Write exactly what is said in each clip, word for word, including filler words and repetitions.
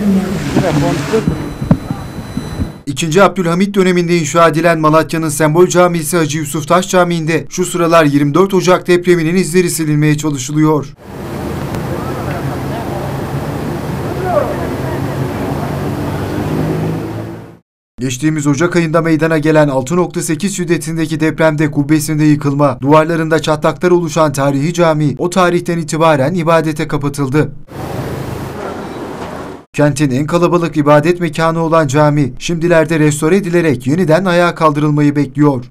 İkinci Abdülhamit döneminde inşa edilen Malatya'nın sembol camisi Hacı Yusuf Taş Camii'nde şu sıralar yirmi dört Ocak depreminin izleri silinmeye çalışılıyor. Geçtiğimiz Ocak ayında meydana gelen altı nokta sekiz şiddetindeki depremde kubbesinde yıkılma, duvarlarında çatlaklar oluşan tarihi cami o tarihten itibaren ibadete kapatıldı. Kentin en kalabalık ibadet mekanı olan cami, şimdilerde restore edilerek yeniden ayağa kaldırılmayı bekliyor.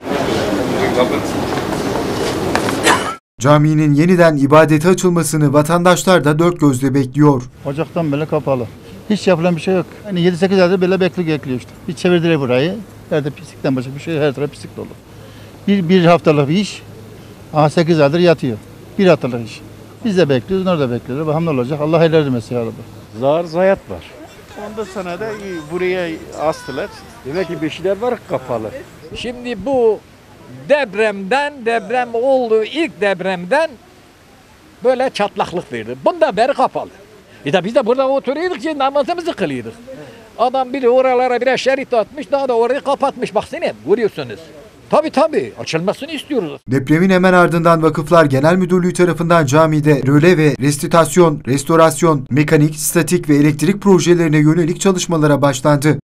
Caminin yeniden ibadete açılmasını vatandaşlar da dört gözle bekliyor. Ocaktan beri kapalı. Hiç yapılan bir şey yok. Hani yedi sekiz aydır böyle beklik bekliyor işte. Bir çevirdiler burayı. Nerede pislikten başka bir şey, her taraf pislik dolu. Bir, bir haftalık bir iş, aha sekiz aydır yatıyor. Bir haftalık iş. Biz de bekliyoruz, onlar da bekliyorlar. Bakalım ne olacak? Allah hayırlı vermesin ya Rabbi. Zar zayat var. Ondan sonra da buraya astılar. Demek ki bir şeyler var kapalı. Şimdi bu depremden, deprem olduğu ilk depremden böyle çatlaklık verdi. Bundan beri kapalı. Bir de biz de burada oturuyorduk ki namazımızı kılıyorduk. Adam biri oralara birer şerit atmış, daha da orayı kapatmış. Baksana, görüyorsunuz. Tabii tabii, açılmasını istiyoruz. Depremin hemen ardından Vakıflar Genel Müdürlüğü tarafından camide röle ve restitüasyon, restorasyon, mekanik, statik ve elektrik projelerine yönelik çalışmalara başlandı.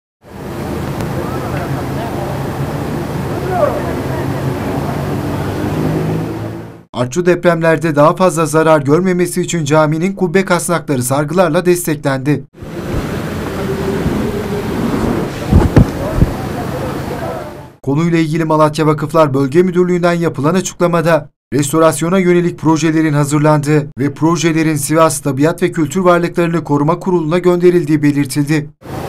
Artçı depremlerde daha fazla zarar görmemesi için caminin kubbe kasnakları sargılarla desteklendi. Konuyla ilgili Malatya Vakıflar Bölge Müdürlüğü'nden yapılan açıklamada, restorasyona yönelik projelerin hazırlandığı ve projelerin Sivas Tabiat ve Kültür Varlıklarını Koruma Kurulu'na gönderildiği belirtildi.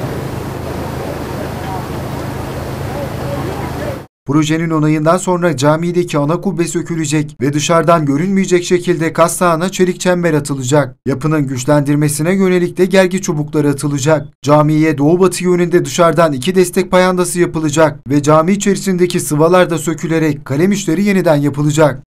Projenin onayından sonra camideki ana kubbe sökülecek ve dışarıdan görünmeyecek şekilde kasnağına çelik çember atılacak. Yapının güçlendirmesine yönelik de gergi çubukları atılacak. Camiye doğu batı yönünde dışarıdan iki destek payandası yapılacak ve cami içerisindeki sıvalar da sökülerek kalem işleri yeniden yapılacak.